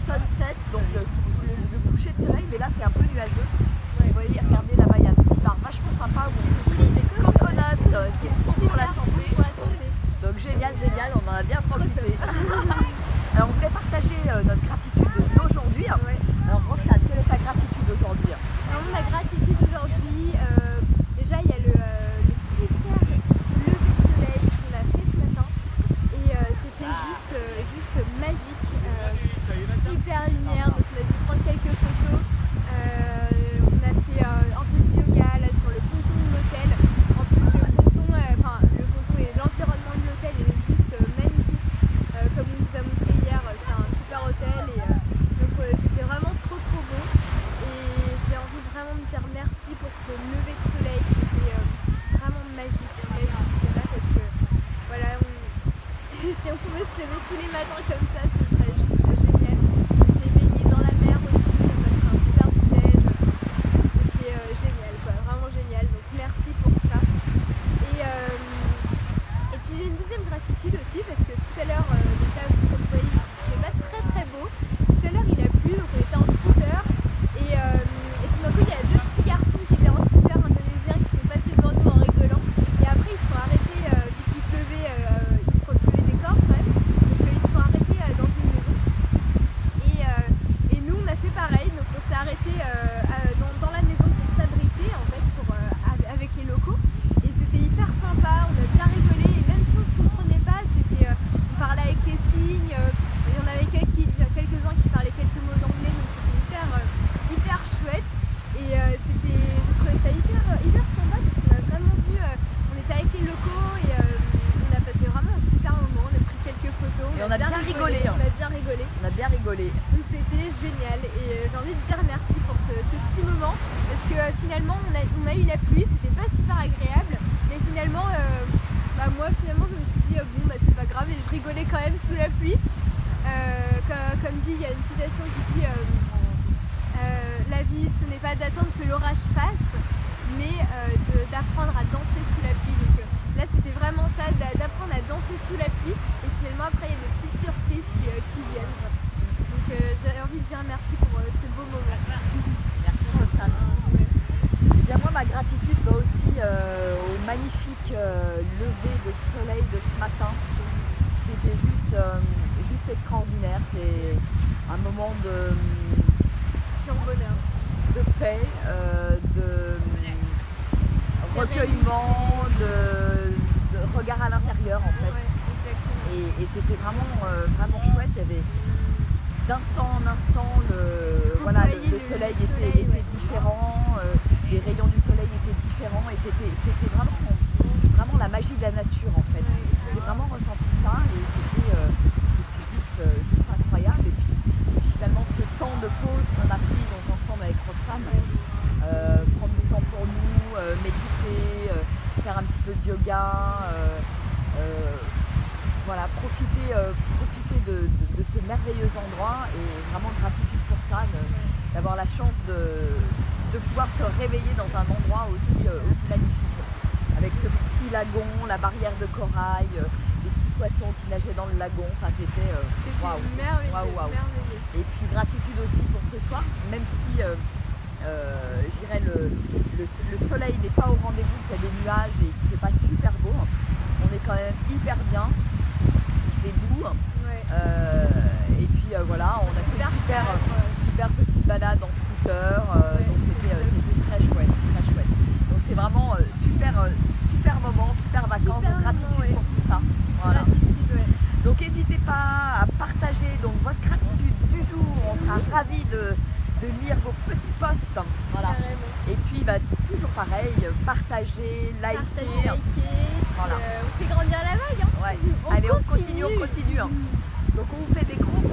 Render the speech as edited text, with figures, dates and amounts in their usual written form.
sunset, donc le coucher de soleil, mais là c'est un peu nuageux. Vous voyez, regardez là-bas, il y a un petit bar vachement sympa où on fait des coconuts, c'est bon pour la santé. Donc génial, génial, on en a bien profité. Alors on voulait partager notre gratitude d'aujourd'hui. Alors Roxane, quelle est ta gratitude aujourd'hui? Alors ma gratitude aujourd'hui, déjà il y a le super lever de soleil qu'on a fait ce matin et c'était juste magique, super lumière, donc on a pu prendre quelques photos, on a fait un peu de yoga là sur le ponton de l'hôtel. En plus le ponton et l'environnement de l'hôtel est juste magnifique, comme on vous a montré hier, c'est un super hôtel et donc c'était vraiment trop beau. Et j'ai envie de vraiment me dire merci pour ce lever de soleil qui était vraiment magique, parce que voilà, si on pouvait se lever tous les matins comme ça, ce serait juste génial. On s'est baigné dans la mer aussi, on a fait un super petit déj, c'était génial quoi, vraiment génial, donc merci pour ça. Et puis j'ai une deuxième gratitude aussi parce que tout à l'heure, donc là comme vous voyez, il n'est pas très beau. Tout à l'heure il a plu, donc on était en scooter et tout d'un coup il y a deux petits garçons qui étaient en scooter indonésiens qui sont passés devant nous en rigolant et après ils se sont arrêtés vu qu'il pleuvait, il pleuvait des corps quand même, donc ils se sont arrêtés dans une maison et nous on a fait pareil, donc on s'est arrêtés dans la maison pour s'abriter en fait avec les locaux et c'était hyper sympa, on a bien rigolé et même si on se comprenait pas, on parlait avec les signes, il y en avait quelques-uns qui parlaient quelques mots d'anglais, donc c'était hyper chouette et j'ai trouvé ça hyper sympa parce qu'on a vraiment vu, on était avec les locaux et on a passé vraiment un super moment, on a pris quelques photos, Et on a bien rigolé. On a bien rigolé. Donc c'était génial et j'ai envie de dire merci pour ce petit moment parce que finalement on a eu la pluie, c'était pas super agréable mais finalement moi finalement je me suis dit bon bah c'est pas grave et je rigolais quand même sous la pluie. Comme dit, il y a une citation qui dit la vie ce n'est pas d'attendre que l'orage passe mais d'apprendre à danser sous la pluie. Donc là c'était vraiment ça, d'apprendre à danser sous la pluie et finalement après il y a des petites surprises qui viennent. Donc j'ai envie de dire merci pour ce beau moment. Merci Roxane. Et bien moi ma gratitude va aussi au magnifique lever de soleil de ce matin qui était juste extraordinaire. C'est un moment de Pur bonheur. De paix, de recueillement, de regard à l'intérieur en fait. Ouais, et c'était vraiment chouette. Il y avait d'instant en instant le soleil était différent, les rayons du soleil étaient différents et c'était vraiment la magie de la nature en fait. J'ai vraiment ressenti ça et c'était juste incroyable. Et puis finalement ce temps de pause qu'on a pris donc ensemble avec Roxane, prendre du temps pour nous, méditer, faire un petit peu de yoga, voilà, profiter de ce merveilleux endroit et vraiment gratitude pour ça, d'avoir la chance de pouvoir se réveiller dans un endroit aussi magnifique, avec ce petit lagon, la barrière de corail, les petits poissons qui nageaient dans le lagon, enfin c'était waouh, merveilleux. Et puis gratitude aussi pour ce soir, même si je dirais le soleil n'est pas au rendez-vous, qu'il y a des nuages et qu'il ne fait pas super beau, on est quand même hyper bien, il fait doux, et puis voilà, on a fait une super petite balade en scooter, donc c'était très chouette. Donc c'est vraiment super moment, super vacances, Super gratitude moment, pour tout ça. Voilà. Donc n'hésitez pas à partager donc votre gratitude du jour, on sera ravis de lire vos petits posts. Voilà. Et puis toujours pareil, partager, liker. Voilà. On fait grandir la vague. Hein. Ouais. Allez, on continue. Donc on vous fait des gros